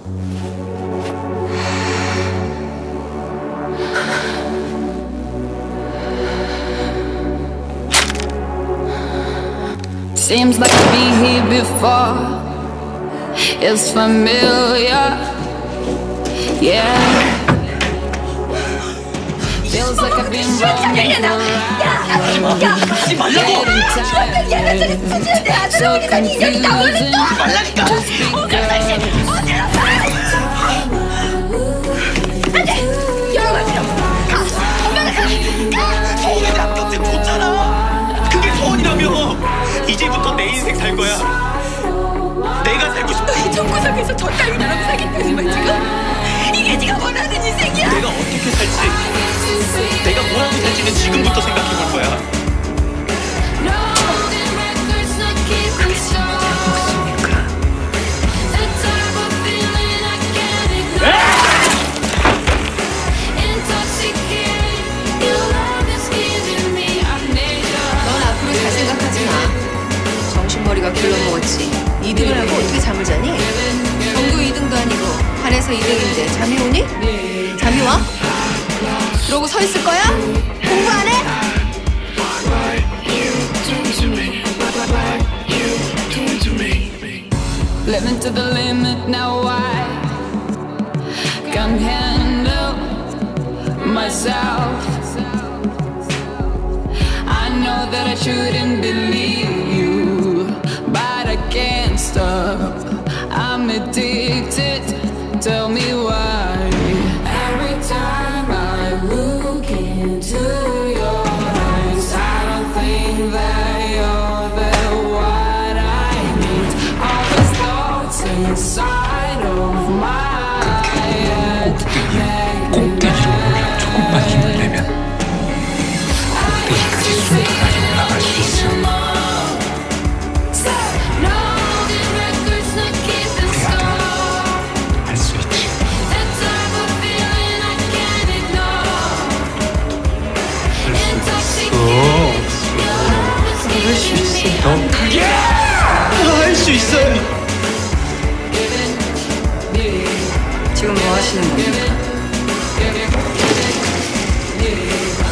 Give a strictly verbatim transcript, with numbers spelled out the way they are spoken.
Seems like I've been here before. It's familiar, yeah. Feels like I've been roaming around, getting tired, so confusing. Just 서울에 남동생 뒀잖아. 그게 소원이라며. 이제부터 내 인생 살 거야. 내가 살고 싶어. 이 정구석에서 저 따위랑 사귀는 거지 지금? 이게 네가 원하는 인생이야? 내가 어떻게 살지, 내가 뭐라고 살지는 지금부터 생각해볼 거야. 머리가 글러먹었지. 이 등을 하고 어떻게 잠을 자니? 전교 이 등도 아니고 반에서 이 등인데 잠이 오니? 잠이 와? 그러고 서 있을 거야? 공부 안 해? Living to the limit now, I can't handle myself. I know that I shouldn't believe you, but I can't stop. I'm addicted, tell me why. Every time I look into your eyes, I don't think that you're the one I need. All these thoughts inside of my head. 꼭대기로 올려 조금만 힘을 내면 꼭대기까지 순탄하게 올라갈 수 있어. 할 수 있어. 할 수 있어. 지금 뭐 하시는 겁니까?